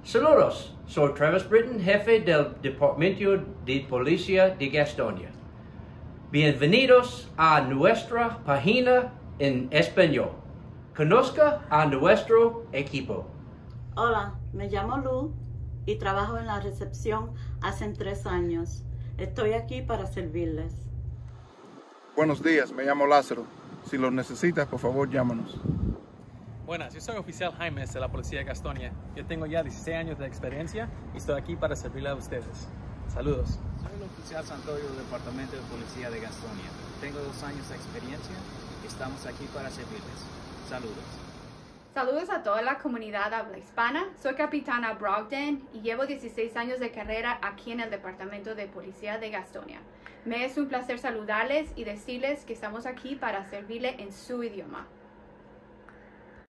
Saludos, soy Travis Britton, jefe del Departamento de Policía de Gastonia. Bienvenidos a nuestra página en español. Conozca a nuestro equipo. Hola, me llamo Lu y trabajo en la recepción hace 3 años. Estoy aquí para servirles. Buenos días, me llamo Lázaro. Si lo necesitas, por favor, llámanos. Buenas, yo soy oficial Jaime de la Policía de Gastonia. Yo tengo ya 16 años de experiencia y estoy aquí para servirle a ustedes. Saludos. Soy el oficial Santoyo del Departamento de Policía de Gastonia. Tengo 2 años de experiencia y estamos aquí para servirles. Saludos. Saludos a toda la comunidad habla hispana. Soy capitana Brogdon y llevo 16 años de carrera aquí en el Departamento de Policía de Gastonia. Me es un placer saludarles y decirles que estamos aquí para servirle en su idioma.